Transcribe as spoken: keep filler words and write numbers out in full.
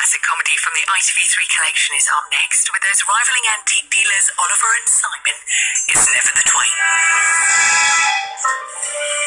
classic comedy from the I T V three collection is up next, with those rivalling antique dealers Oliver and Simon. It's Never the Twain.